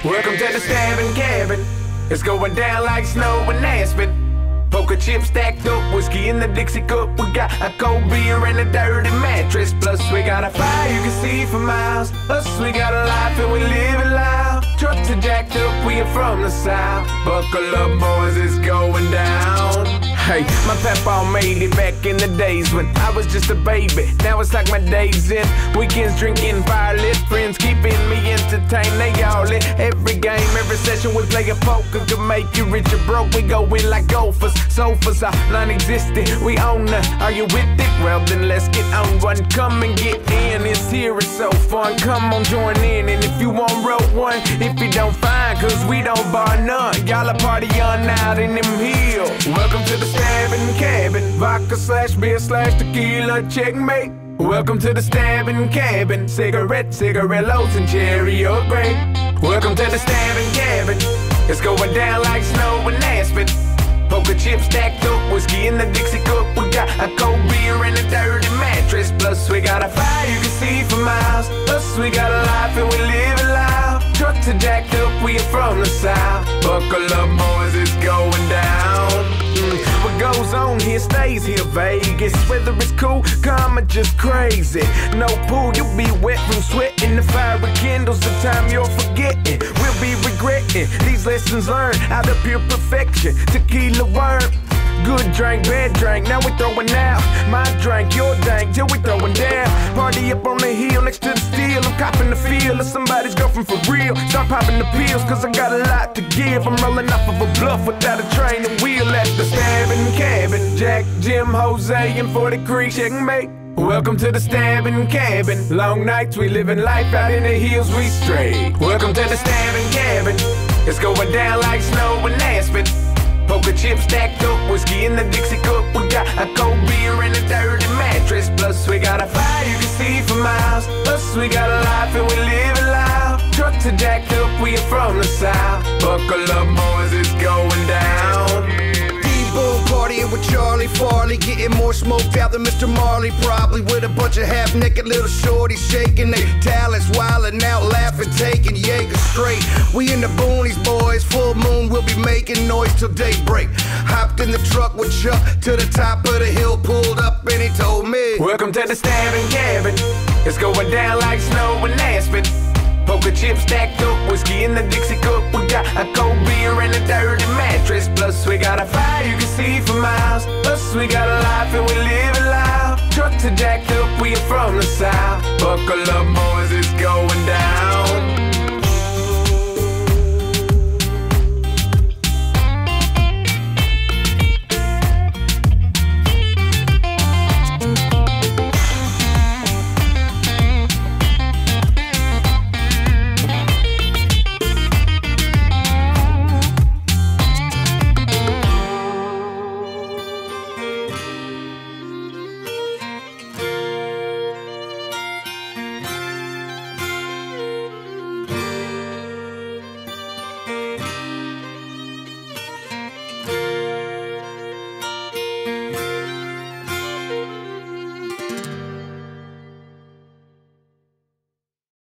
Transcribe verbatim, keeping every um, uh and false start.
Welcome to the stabbing cabin. It's going down like snow in Aspen. Poker chips stacked up, whiskey in the Dixie cup. We got a cold beer and a dirty mattress. Plus we got a fire you can see for miles. Plus we got a life and we live it loud. Trucks are jacked up, we are from the south. Buckle up boys, it's going down. Hey, my papa made it back in the days when I was just a baby. Now it's like my days in. Weekends drinking, firelit friends keeping me entertained. They all in every game, every session we play a poker. Could make you rich or broke, we go in like gophers. Sofas are non-existent, we own them. Are you with it? Well then let's get on one. Come and get in, it's here, it's so fun. Come on, join in, and if you want roll one, if you don't find, cause we don't bar none. Y'all a party on out in them hills. Welcome to the stabbing cabin. Vodka slash beer slash tequila, checkmate. Welcome to the stabbing cabin. Cigarette, cigarillos and cherry or grape. Welcome to the stabbing cabin. It's going down like snow in Aspen. Poker chips stacked up, whiskey in the Dixie cup. We got a cold beer and a dirty mattress. Plus we got a fire you can see for miles. Plus we got a life and we live it loud. Trucks are jacked up, we are from the south. Buckle up boys, it's going down. mm. What goes on here stays here, Vegas. Whether it's cool, calm or just crazy. No pool, you'll be wet from sweating. The fire rekindles the time you're forgetting. We'll be regretting these lessons learned out of pure perfection. Tequila worm, good drink, bad drink, now we throwing out. My drink, your drink, till we throwing down. Party up on the hill next to the steel. I'm copping the feel of somebody's girlfriend for real. Start popping the pills, cause I got a lot to give. I'm rolling off of a bluff without a train and wheel at the stabbing cabin. Jack, Jim, Jose, and forty Creek, checkmate. Welcome to the stabbing cabin. Long nights, we living life out in the hills, we straight. Welcome to the stabbing cabin. It's going down like snow in Aspen. Poker chips stacked up, whiskey in the Dixie cup. We got a cold beer and a dirty mattress. Plus we got a fire you can see for miles. Plus we got a life and we live it loud. Trucks are jacked up, we are from the south. Buckle up boys, it's going down. D-Bull partying with Charlie Farley, getting more smoked out than Mister Marley. Probably with a bunch of half-naked little shorties shaking their talents, wildin' out, laughing, taking Jaeger straight. We in the boonies, boys, full moon, we'll be making noise till daybreak. Hopped in the truck with Chuck to the top of the hill, pulled up and he told me, welcome to the stabbing cabin. It's going down like snow in Aspen. Poker chips stacked up, whiskey in the Dixie cup. We got a cold beer and a dirty mattress. Plus we got a fire you can see for miles. Plus we got a life and we live it loud. Trucks are jacked up, we are from the south. Buckle up boys, it's going down.